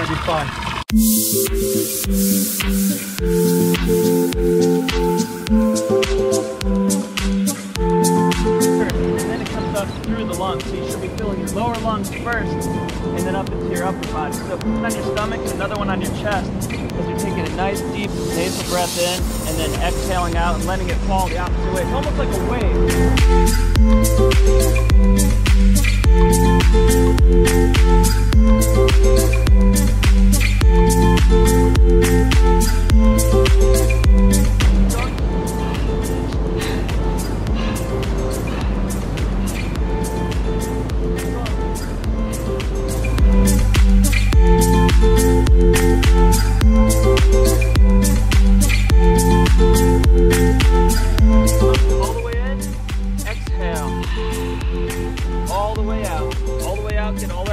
be fun. And then it comes up through the lungs. So you should be filling your lower lungs first, and then up into your upper body. So one on your stomach and another one on your chest, because you're taking a nice deep nasal breath in, and then exhaling out and letting it fall the opposite way. It's almost like a wave. All the way out, get all the